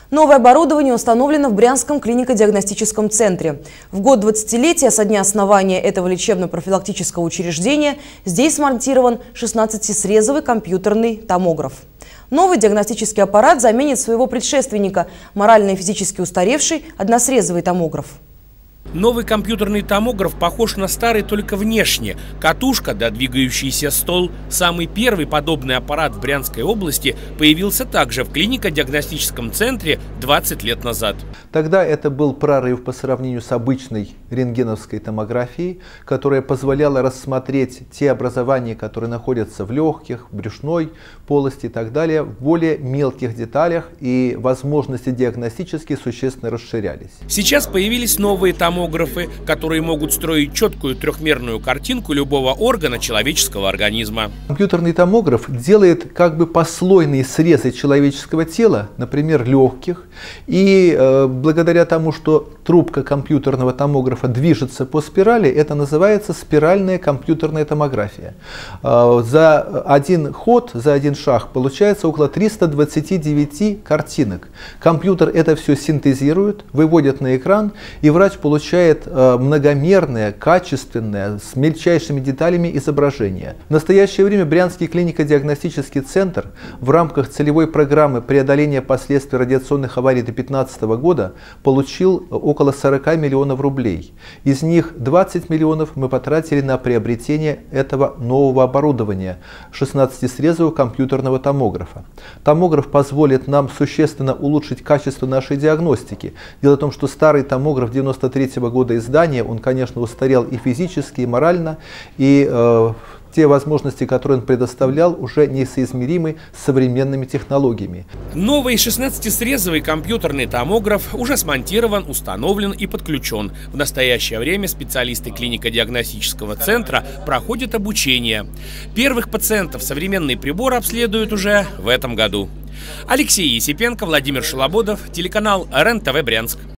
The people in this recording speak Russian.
Новое оборудование установлено в Брянском клинико-диагностическом центре. В год 20-летия со дня основания этого лечебно-профилактического учреждения здесь смонтирован 16-срезовый компьютерный томограф. Новый диагностический аппарат заменит своего предшественника – морально и физически устаревший односрезовый томограф. Новый компьютерный томограф похож на старый только внешне. Катушка да двигающийся стол. Самый первый подобный аппарат в Брянской области появился также в клинико-диагностическом центре 20 лет назад. Тогда это был прорыв по сравнению с обычной рентгеновской томографией, которая позволяла рассмотреть те образования, которые находятся в легких, брюшной полости и так далее, в более мелких деталях, и возможности диагностические существенно расширялись. Сейчас появились новые томографы, которые могут строить четкую трехмерную картинку любого органа человеческого организма. Компьютерный томограф делает как бы послойные срезы человеческого тела, например, легких, и благодаря тому, что трубка компьютерного томографа движется по спирали, это называется спиральная компьютерная томография. За один ход, за один шаг получается около 329 картинок. Компьютер это все синтезирует, выводит на экран, и врач получает многомерное, качественное, с мельчайшими деталями изображение. В настоящее время Брянский клинико-диагностический центр в рамках целевой программы преодоления последствий радиационных аварий до 2015 года получил около 40 миллионов рублей. Из них 20 миллионов мы потратили на приобретение этого нового оборудования – 16-срезового компьютерного томографа. Томограф позволит нам существенно улучшить качество нашей диагностики. Дело в том, что старый томограф 93-го года издания, он, конечно, устарел и физически, и морально, и те возможности, которые он предоставлял, уже несоизмеримы с современными технологиями. Новый 16-срезовый компьютерный томограф уже смонтирован, установлен и подключен. В настоящее время специалисты клинико-диагностического центра проходят обучение. Первых пациентов современный прибор обследуют уже в этом году. Алексей Есипенко, Владимир Шелободов, телеканал РЕН-ТВ Брянск.